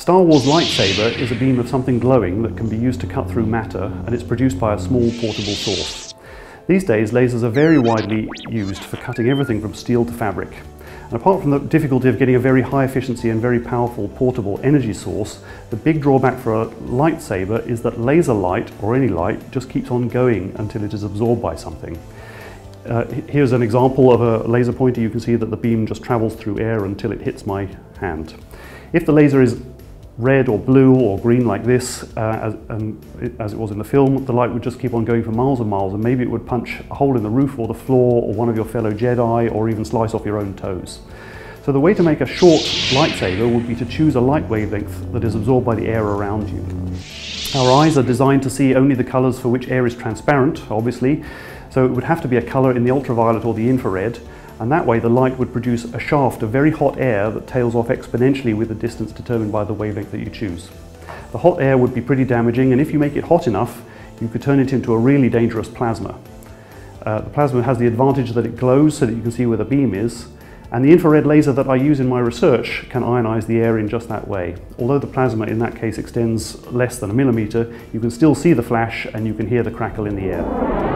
Star Wars lightsaber is a beam of something glowing that can be used to cut through matter, and it's produced by a small portable source. These days, lasers are very widely used for cutting everything from steel to fabric. And apart from the difficulty of getting a very high efficiency and very powerful portable energy source, the big drawback for a lightsaber is that laser light, or any light, just keeps on going until it is absorbed by something. Here's an example of a laser pointer. You can see that the beam just travels through air until it hits my hand. If the laser is red or blue or green like this, as it was in the film, the light would just keep on going for miles and miles, and maybe it would punch a hole in the roof or the floor or one of your fellow Jedi, or even slice off your own toes. So the way to make a short lightsaber would be to choose a light wavelength that is absorbed by the air around you. Our eyes are designed to see only the colours for which air is transparent, obviously, so it would have to be a colour in the ultraviolet or the infrared, and that way the light would produce a shaft of very hot air that tails off exponentially with the distance determined by the wavelength that you choose. The hot air would be pretty damaging, and if you make it hot enough, you could turn it into a really dangerous plasma. The plasma has the advantage that it glows so that you can see where the beam is, and the infrared laser that I use in my research can ionize the air in just that way. Although the plasma in that case extends less than a millimeter, you can still see the flash and you can hear the crackle in the air.